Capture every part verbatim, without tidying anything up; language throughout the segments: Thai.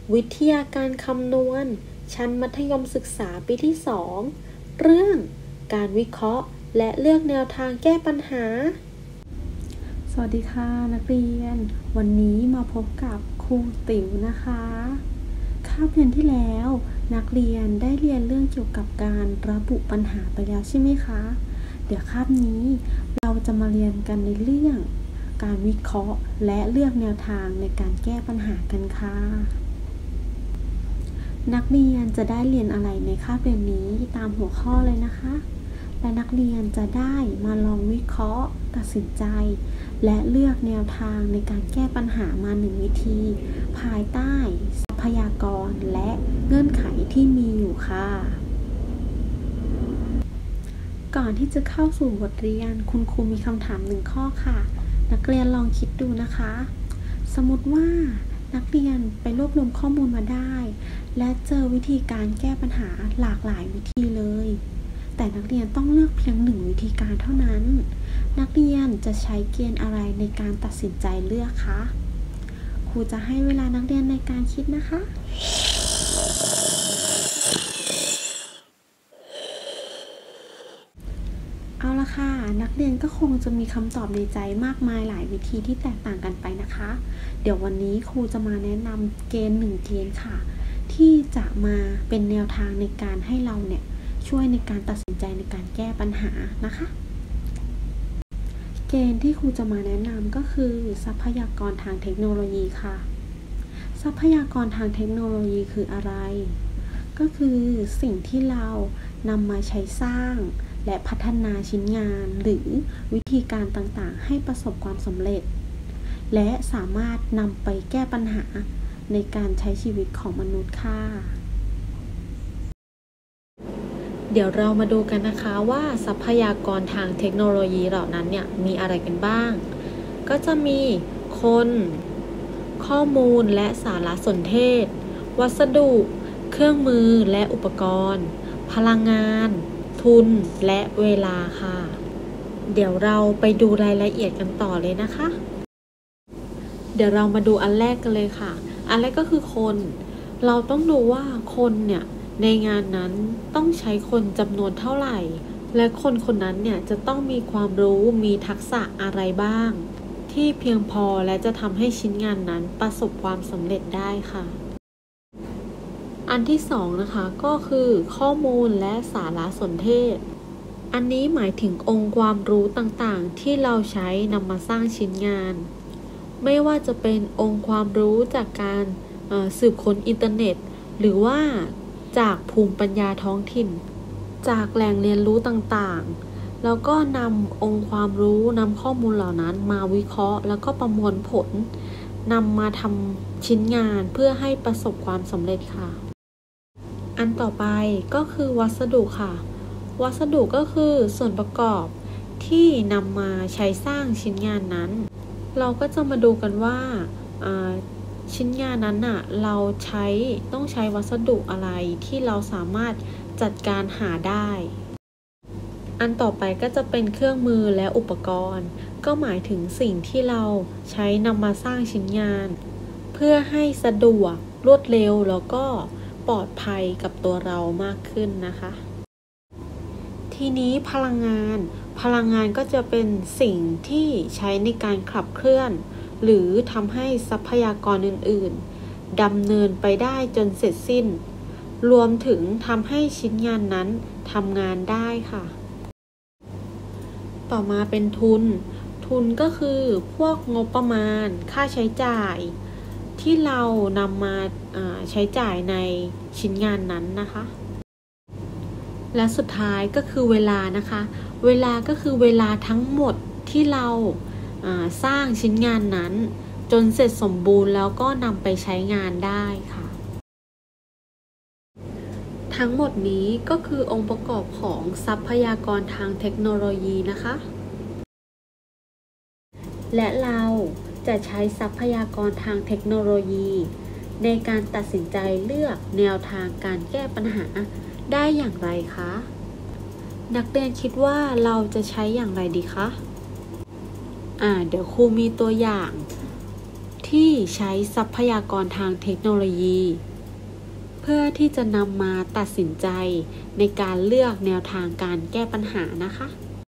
วิทยาการคำนวณชั้นมัธยมศึกษาปีที่สองเรื่องการวิเคราะห์และเลือกแนวทางแก้ปัญหาสวัสดีค่ะนักเรียนวันนี้มาพบกับครูติ๋วนะคะคาบเรียนที่แล้วนักเรียนได้เรียนเรื่องเกี่ยวกับการระบุปัญหาไปแล้วใช่ไหมคะเดี๋ยวคาบนี้เราจะมาเรียนกันในเรื่องการวิเคราะห์และเลือกแนวทางในการแก้ปัญหากันค่ะนักเรียนจะได้เรียนอะไรในคาบเรียนนี้ตามหัวข้อเลยนะคะและนักเรียนจะได้มาลองวิเคราะห์ตัดสินใจและเลือกแนวทางในการแก้ปัญหามาหนึ่งวิธีภายใต้ทรัพยากรและเงื่อนไขที่มีอยู่ค่ะก่อนที่จะเข้าสู่บทเรียนคุณครูมีคำถามหนึ่งข้อค่ะนักเรียนลองคิดดูนะคะสมมติว่านักเรียนไปรวบรวมข้อมูลมาได้และเจอวิธีการแก้ปัญหาหลากหลายวิธีเลยแต่นักเรียนต้องเลือกเพียงหนึ่งวิธีการเท่านั้นนักเรียนจะใช้เกณฑ์อะไรในการตัดสินใจเลือกคะครูจะให้เวลานักเรียนในการคิดนะคะเอาละค่ะนักเรียนก็คงจะมีคำตอบในใจมากมายหลายวิธีที่แตกต่างกันไปนะคะเดี๋ยววันนี้ครูจะมาแนะนำเกณฑ์หนึ่งเกณฑ์ค่ะที่จะมาเป็นแนวทางในการให้เราเนี่ยช่วยในการตัดสินใจในการแก้ปัญหานะคะเกณฑ์ที่ครูจะมาแนะนำก็คือทรัพยากรทางเทคโนโลยีค่ะทรัพยากรทางเทคโนโลยีคืออะไรก็คือสิ่งที่เรานำมาใช้สร้างและพัฒนาชิ้นงานหรือวิธีการต่างๆให้ประสบความสำเร็จและสามารถนำไปแก้ปัญหาในการใช้ชีวิตของมนุษย์ค่ะเดี๋ยวเรามาดูกันนะคะว่าทรัพยากรทางเทคโนโลยีเหล่านั้นเนี่ยมีอะไรกันบ้างก็จะมีคนข้อมูลและสารสนเทศวัสดุเครื่องมือและอุปกรณ์พลังงานทุนและเวลาค่ะเดี๋ยวเราไปดูรายละเอียดกันต่อเลยนะคะเดี๋ยวเรามาดูอันแรกกันเลยค่ะอันแรกก็คือคนเราต้องดูว่าคนเนี่ยในงานนั้นต้องใช้คนจำนวนเท่าไหร่และคนคนนั้นเนี่ยจะต้องมีความรู้มีทักษะอะไรบ้างที่เพียงพอและจะทำให้ชิ้นงานนั้นประสบความสำเร็จได้ค่ะอันที่สองนะคะก็คือข้อมูลและสารสนเทศอันนี้หมายถึงองค์ความรู้ต่างๆที่เราใช้นำมาสร้างชิ้นงานไม่ว่าจะเป็นองค์ความรู้จากการสืบค้นอินเทอร์เน็ตหรือว่าจากภูมิปัญญาท้องถิ่นจากแหล่งเรียนรู้ต่างๆแล้วก็นำองค์ความรู้นำข้อมูลเหล่านั้นมาวิเคราะห์แล้วก็ประมวลผลนำมาทำชิ้นงานเพื่อให้ประสบความสำเร็จค่ะอันต่อไปก็คือวัสดุค่ะวัสดุก็คือส่วนประกอบที่นำมาใช้สร้างชิ้นงานนั้นเราก็จะมาดูกันว่าชิ้นงานนั้นน่ะเราใช้ต้องใช้วัสดุอะไรที่เราสามารถจัดการหาได้อันต่อไปก็จะเป็นเครื่องมือและอุปกรณ์ก็หมายถึงสิ่งที่เราใช้นำมาสร้างชิ้นงานเพื่อให้สะดวกรวดเร็วแล้วก็ปลอดภัยกับตัวเรามากขึ้นนะคะทีนี้พลังงานพลังงานก็จะเป็นสิ่งที่ใช้ในการขับเคลื่อนหรือทำให้ทรัพยากรอื่นๆดำเนินไปได้จนเสร็จสิ้นรวมถึงทำให้ชิ้นงานนั้นทำงานได้ค่ะต่อมาเป็นทุนทุนก็คือพวกงบประมาณค่าใช้จ่ายที่เรานำมาใช้จ่ายในชิ้นงานนั้นนะคะและสุดท้ายก็คือเวลานะคะเวลาก็คือเวลาทั้งหมดที่เราสร้างชิ้นงานนั้นจนเสร็จสมบูรณ์แล้วก็นำไปใช้งานได้ค่ะทั้งหมดนี้ก็คือองค์ประกอบของทรัพยากรทางเทคโนโลยีนะคะและเราจะใช้ทรัพยากรทางเทคโนโลยีในการตัดสินใจเลือกแนวทางการแก้ปัญหาได้อย่างไรคะนักเรียนคิดว่าเราจะใช้อย่างไรดีคะอ่าเดี๋ยวครูมีตัวอย่างทที่ใช้ทรัพยากรทางเทคโนโลยีเพื่อที่จะนำมาตัดสินใจในการเลือกแนวทางการแก้ปัญหานะคะ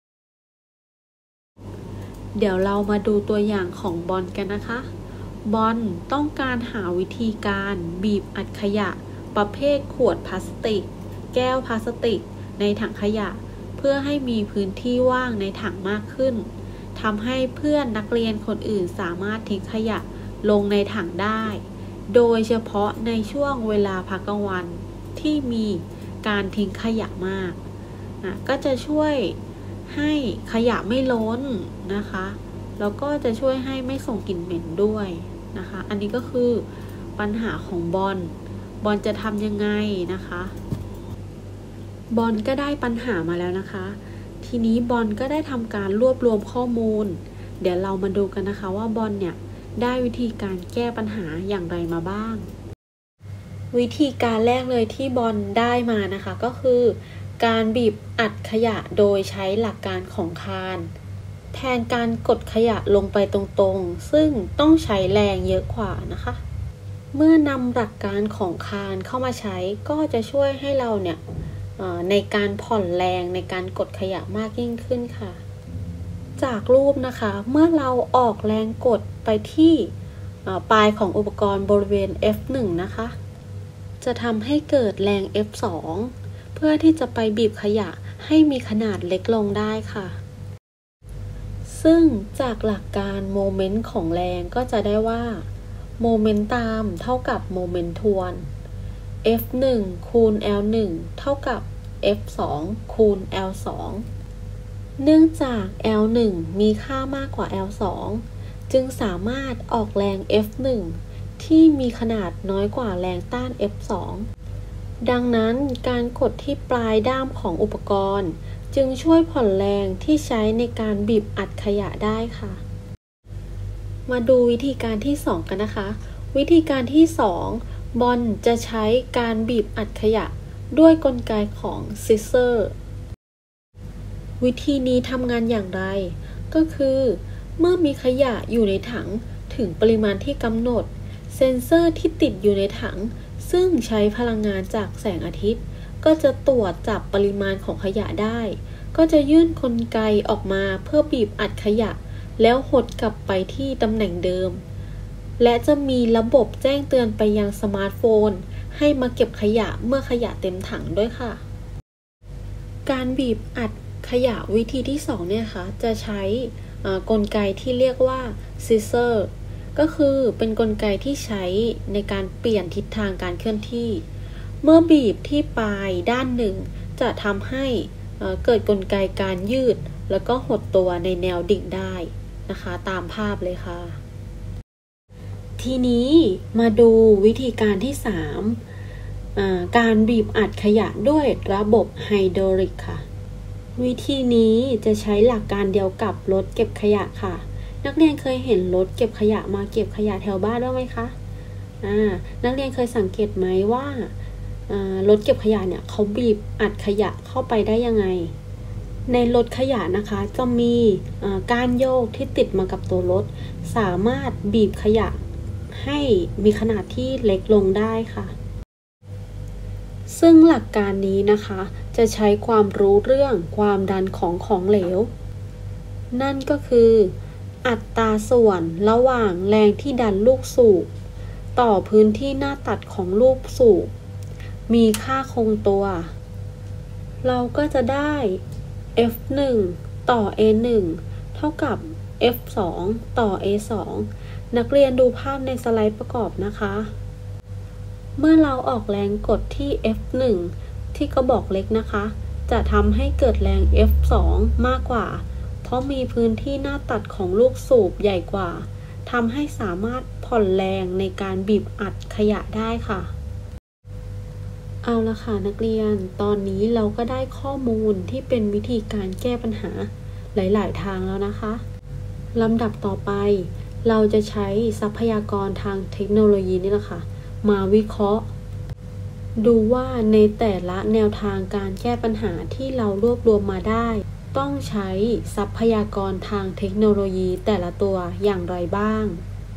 เดี๋ยวเรามาดูตัวอย่างของบอลกันนะคะบอลต้องการหาวิธีการบีบอัดขยะประเภทขวดพลาสติกแก้วพลาสติกในถังขยะเพื่อให้มีพื้นที่ว่างในถังมากขึ้นทำให้เพื่อนนักเรียนคนอื่นสามารถทิ้งขยะลงในถังได้โดยเฉพาะในช่วงเวลาพักกลางวันที่มีการทิ้งขยะมากนะก็จะช่วยให้ขยะไม่ล้นนะคะแล้วก็จะช่วยให้ไม่ส่งกลิ่นเหม็นด้วยนะคะอันนี้ก็คือปัญหาของบอลบอลจะทำยังไงนะคะบอลก็ได้ปัญหามาแล้วนะคะทีนี้บอลก็ได้ทำการรวบรวมข้อมูลเดี๋ยวเรามาดูกันนะคะว่าบอลเนี่ยได้วิธีการแก้ปัญหาอย่างไรมาบ้างวิธีการแรกเลยที่บอลได้มานะคะก็คือการบีบอัดขยะโดยใช้หลักการของคานแทนการกดขยะลงไปตรงๆซึ่งต้องใช้แรงเยอะกว่านะคะเมื่อนำหลักการของคานเข้ามาใช้ก็จะช่วยให้เราเนี่ยในการผ่อนแรงในการกดขยะมากยิ่งขึ้นค่ะจากรูปนะคะเมื่อเราออกแรงกดไปที่ปลายของอุปกรณ์บริเวณ เอฟ หนึ่ง นะคะจะทำให้เกิดแรง เอฟ สอง เพื่อที่จะไปบีบขยะให้มีขนาดเล็กลงได้ค่ะซึ่งจากหลักการโมเมนต์ของแรงก็จะได้ว่าโมเมนต์ตามเท่ากับโมเมนต์ทวน เอฟ หนึ่ง คูณ แอล หนึ่ง เท่ากับ เอฟ สอง คูณ แอล สอง เนื่องจาก แอล หนึ่ง มีค่ามากกว่า แอล สอง จึงสามารถออกแรง เอฟ หนึ่ง ที่มีขนาดน้อยกว่าแรงต้าน เอฟ สอง ดังนั้นการกดที่ปลายด้ามของอุปกรณ์จึงช่วยผ่อนแรงที่ใช้ในการบีบอัดขยะได้ค่ะมาดูวิธีการที่สองกันนะคะวิธีการที่สองบอลจะใช้การบีบอัดขยะด้วยกลไกของซิเซอร์วิธีนี้ทำงานอย่างไรก็คือเมื่อมีขยะอยู่ในถังถึงปริมาณที่กำหนดเซ็นเซอร์ที่ติดอยู่ในถังซึ่งใช้พลังงานจากแสงอาทิตย์ก็จะตรวจจับปริมาณของขยะได้ก็จะยื่นกลไกออกมาเพื่อบีบอัดขยะแล้วหดกลับไปที่ตำแหน่งเดิมและจะมีระบบแจ้งเตือนไปยังสมาร์ทโฟนให้มาเก็บขยะเมื่อขยะเต็มถังด้วยค่ะการบีบอัดขยะวิธีที่สองเนี่ยค่ะจะใช้กลไกที่เรียกว่าซิเซอร์ก็คือเป็นกลไกที่ใช้ในการเปลี่ยนทิศทางการเคลื่อนที่เมื่อบีบที่ปลายด้านหนึ่งจะทำให้เกิดกลไกการยืดแล้วก็หดตัวในแนวดิ่งได้นะคะตามภาพเลยค่ะทีนี้มาดูวิธีการที่สามการบีบอัดขยะด้วยระบบไฮดรอลิกค่ะวิธีนี้จะใช้หลักการเดียวกับรถเก็บขยะค่ะนักเรียนเคยเห็นรถเก็บขยะมาเก็บขยะแถวบ้านบ้างไหมคะอ่านักเรียนเคยสังเกตไหมว่ารถเก็บขยะเนี่ยเขาบีบอัดขยะเข้าไปได้ยังไงในรถขยะนะคะจะมีก้านโยกที่ติดมากับตัวรถสามารถบีบขยะให้มีขนาดที่เล็กลงได้ค่ะซึ่งหลักการนี้นะคะจะใช้ความรู้เรื่องความดันของของเหลวนั่นก็คืออัตราส่วนระหว่างแรงที่ดันลูกสูบต่อพื้นที่หน้าตัดของลูกสูบมีค่าคงตัวเราก็จะได้ เอฟ หนึ่ง ต่อ เอ หนึ่ง เท่ากับ เอฟ สอง ต่อ เอ สอง นักเรียนดูภาพในสไลด์ประกอบนะคะเมื่อเราออกแรงกดที่ เอฟ หนึ่ง ที่กระบอกเล็กนะคะจะทำให้เกิดแรง เอฟ สอง มากกว่าเพราะมีพื้นที่หน้าตัดของลูกสูบใหญ่กว่าทำให้สามารถผ่อนแรงในการบีบอัดขยะได้ค่ะเอาละค่ะนักเรียนตอนนี้เราก็ได้ข้อมูลที่เป็นวิธีการแก้ปัญหาหลายๆทางแล้วนะคะลำดับต่อไปเราจะใช้ทรัพยากรทางเทคโนโลยีนี่แหละค่ะมาวิเคราะห์ดูว่าในแต่ละแนวทางการแก้ปัญหาที่เรารวบรวมมาได้ต้องใช้ทรัพยากรทางเทคโนโลยีแต่ละตัวอย่างไรบ้าง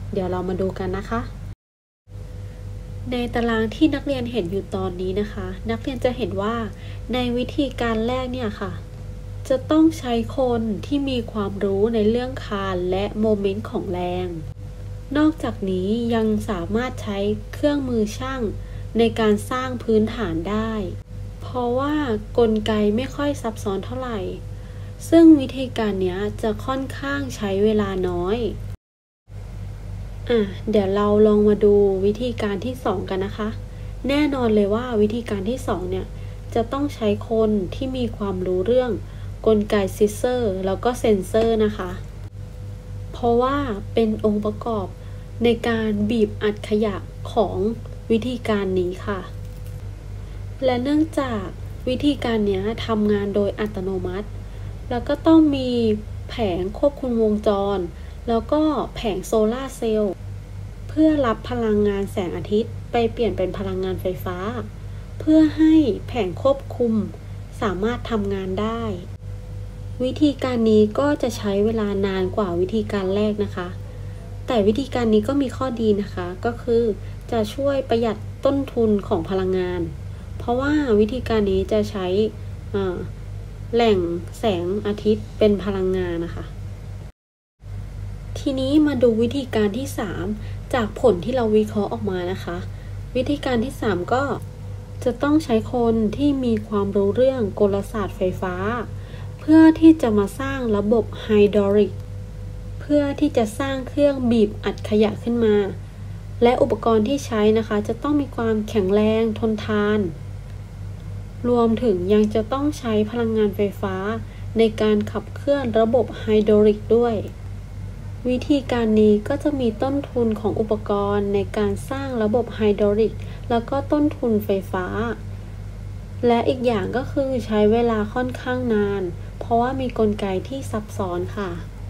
เดี๋ยวเรามาดูกันนะคะ ในตารางที่นักเรียนเห็นอยู่ตอนนี้นะคะ นักเรียนจะเห็นว่าในวิธีการแรกเนี่ยค่ะจะต้องใช้คนที่มีความรู้ในเรื่องคานและโมเมนต์ของแรงนอกจากนี้ยังสามารถใช้เครื่องมือช่างในการสร้างพื้นฐานได้เพราะว่ากลไกไม่ค่อยซับซ้อนเท่าไหร่ซึ่งวิธีการนี้จะค่อนข้างใช้เวลาน้อยอ่ะเดี๋ยวเราลองมาดูวิธีการที่สองกันนะคะแน่นอนเลยว่าวิธีการที่สองเนี่ยจะต้องใช้คนที่มีความรู้เรื่องกลไกซิเซอร์แล้วก็เซนเซอร์นะคะเพราะว่าเป็นองค์ประกอบในการบีบอัดขยะของวิธีการนี้ค่ะและเนื่องจากวิธีการนี้ทำงานโดยอัตโนมัติแล้วก็ต้องมีแผงควบคุมวงจรแล้วก็แผงโซลาร์เซลล์เพื่อรับพลังงานแสงอาทิตย์ไปเปลี่ยนเป็นพลังงานไฟฟ้าเพื่อให้แผงควบคุมสามารถทำงานได้วิธีการนี้ก็จะใช้เวลานานกว่าวิธีการแรกนะคะแต่วิธีการนี้ก็มีข้อดีนะคะก็คือจะช่วยประหยัดต้นทุนของพลังงานเพราะว่าวิธีการนี้จะใช้แหล่งแสงอาทิตย์เป็นพลังงานนะคะทีนี้มาดูวิธีการที่สามจากผลที่เราวิเคราะห์ออกมานะคะวิธีการที่สามก็จะต้องใช้คนที่มีความรู้เรื่องกลศาสตร์ไฟฟ้าเพื่อที่จะมาสร้างระบบไฮดรอลิกเพื่อที่จะสร้างเครื่องบีบอัดขยะขึ้นมาและอุปกรณ์ที่ใช้นะคะจะต้องมีความแข็งแรงทนทานรวมถึงยังจะต้องใช้พลังงานไฟฟ้าในการขับเคลื่อนระบบไฮดรอลิกด้วยวิธีการนี้ก็จะมีต้นทุนของอุปกรณ์ในการสร้างระบบไฮดรอลิกแล้วก็ต้นทุนไฟฟ้าและอีกอย่างก็คือใช้เวลาค่อนข้างนานเพราะว่ามีกลไกที่ซับซ้อนค่ะ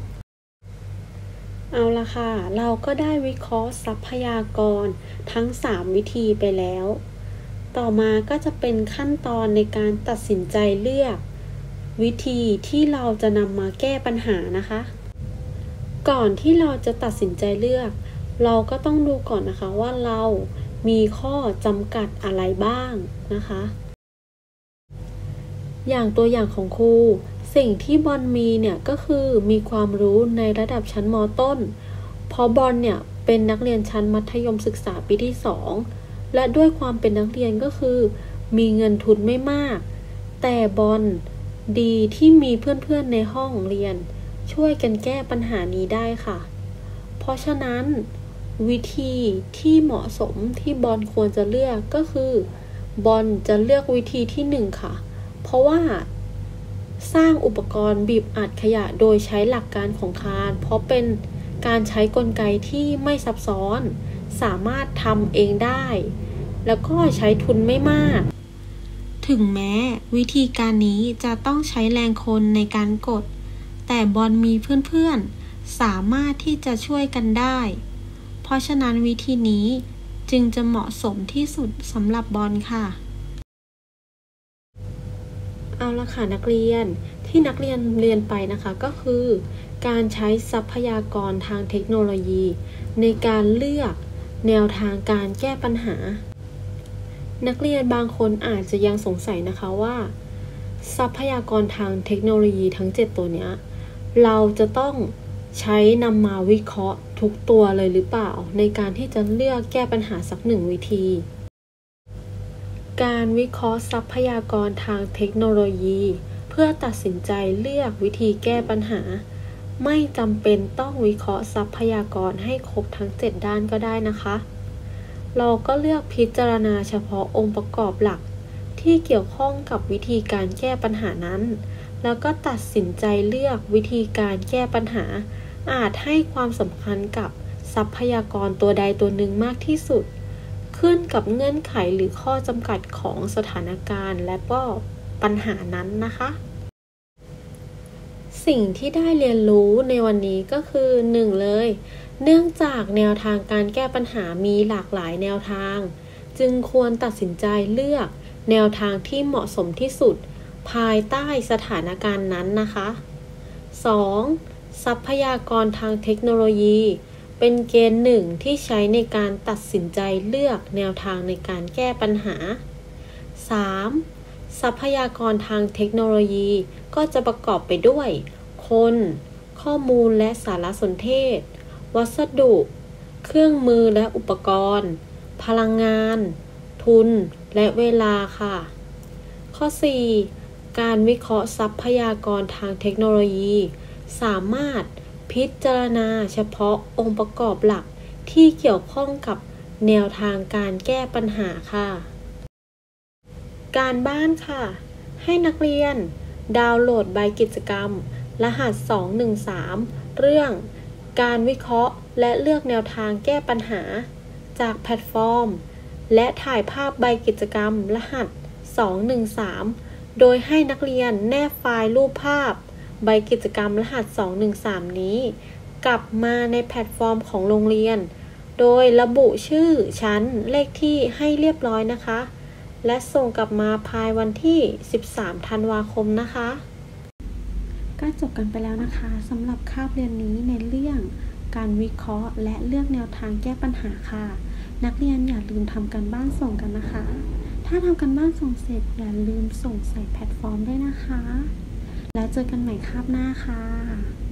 เอาละค่ะเราก็ได้วิเคราะห์ทรัพยากรทั้งสามวิธีไปแล้วต่อมาก็จะเป็นขั้นตอนในการตัดสินใจเลือกวิธีที่เราจะนำมาแก้ปัญหานะคะก่อนที่เราจะตัดสินใจเลือกเราก็ต้องดูก่อนนะคะว่าเรามีข้อจำกัดอะไรบ้างนะคะอย่างตัวอย่างของครูสิ่งที่บอลมีเนี่ยก็คือมีความรู้ในระดับชั้นม.ต้นเพราะบอลเนี่ยเป็นนักเรียนชั้นมัธยมศึกษาปีที่สองและด้วยความเป็นนักเรียนก็คือมีเงินทุนไม่มากแต่บอลดีที่มีเพื่อนๆในห้องเรียนช่วยกันแก้ปัญหานี้ได้ค่ะเพราะฉะนั้นวิธีที่เหมาะสมที่บอลควรจะเลือกก็คือบอลจะเลือกวิธีที่หนึ่งค่ะเพราะว่าสร้างอุปกรณ์บีบอัดขยะโดยใช้หลักการของคานเพราะเป็นการใช้กลไกที่ไม่ซับซ้อนสามารถทำเองได้แล้วก็ใช้ทุนไม่มากถึงแม้วิธีการนี้จะต้องใช้แรงคนในการกดแต่บอลมีเพื่อนๆสามารถที่จะช่วยกันได้เพราะฉะนั้นวิธีนี้จึงจะเหมาะสมที่สุดสำหรับบอลค่ะเอาละค่ะนักเรียนที่นักเรียนเรียนไปนะคะก็คือการใช้ทรัพยากรทางเทคโนโลยีในการเลือกแนวทางการแก้ปัญหานักเรียนบางคนอาจจะยังสงสัยนะคะว่าทรัพยากรทางเทคโนโลยีทั้งเจ็ดตัวเนี้ยเราจะต้องใช้นำมาวิเคราะห์ทุกตัวเลยหรือเปล่าในการที่จะเลือกแก้ปัญหาสักหนึ่งวิธีการวิเคราะห์ทรัพยากรทางเทคโนโลยีเพื่อตัดสินใจเลือกวิธีแก้ปัญหาไม่จำเป็นต้องวิเคราะห์ทรัพยากรให้ครบทั้งเจ็ดด้านก็ได้นะคะเราก็เลือกพิจารณาเฉพาะองค์ประกอบหลักที่เกี่ยวข้องกับวิธีการแก้ปัญหานั้นแล้วก็ตัดสินใจเลือกวิธีการแก้ปัญหาอาจให้ความสำคัญกับทรัพยากรตัวใดตัวหนึ่งมากที่สุดขึ้นกับเงื่อนไขหรือข้อจำกัดของสถานการณ์และก็ปัญหานั้นนะคะสิ่งที่ได้เรียนรู้ในวันนี้ก็คือหนึ่งเลยเนื่องจากแนวทางการแก้ปัญหามีหลากหลายแนวทางจึงควรตัดสินใจเลือกแนวทางที่เหมาะสมที่สุดภายใต้สถานการณ์นั้นนะคะ สอง. ทรัพยากรทางเทคโนโลยีเป็นเกณฑ์หนึ่งที่ใช้ในการตัดสินใจเลือกแนวทางในการแก้ปัญหา สาม. ทรัพยากรทางเทคโนโลยีก็จะประกอบไปด้วย คน ข้อมูลและสารสนเทศ วัสดุ เครื่องมือและอุปกรณ์ พลังงาน ทุน และเวลาค่ะ ข้อ สี่. การวิเคราะห์ทรัพยากรทางเทคโนโลยีสามารถพิจารณาเฉพาะองค์ประกอบหลักที่เกี่ยวข้องกับแนวทางการแก้ปัญหาค่ะ การบ้านค่ะ ให้นักเรียนดาวน์โหลดใบกิจกรรมรหัสสองหนึ่งสามเรื่องการวิเคราะห์และเลือกแนวทางแก้ปัญหาจากแพลตฟอร์มและถ่ายภาพใบกิจกรรมรหัสสองหนึ่งสามโดยให้นักเรียนแนบไฟล์รูปภาพใบกิจกรรมรหัสสองหนึ่งสามนี้กลับมาในแพลตฟอร์มของโรงเรียนโดยระบุชื่อชั้นเลขที่ให้เรียบร้อยนะคะและส่งกลับมาภายวันที่สิบสามธันวาคมนะคะก็จบกันไปแล้วนะคะสำหรับคาบเรียนนี้ในเรื่องการวิเคราะห์และเลือกแนวทางแก้ปัญหาค่ะนักเรียนอย่าลืมทำการบ้านส่งกันนะคะถ้าทำการบ้านส่งเสร็จอย่าลืมส่งใส่แพลตฟอร์มด้วยนะคะแล้วเจอกันใหม่คาบหน้าค่ะ